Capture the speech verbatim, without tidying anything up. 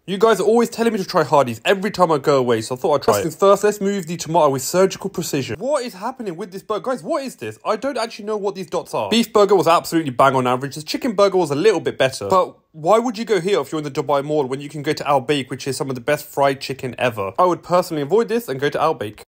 You guys are always telling me to try Hardee's every time I go away, so I thought I'd try it. First, let's move the tomato with surgical precision. What is happening with this burger? Guys, what is this? I don't actually know what these dots are. Beef burger was absolutely bang on average. The chicken burger was a little bit better. But why would you go here if you're in the Dubai Mall when you can go to Al Baik, which is some of the best fried chicken ever? I would personally avoid this and go to Al Baik.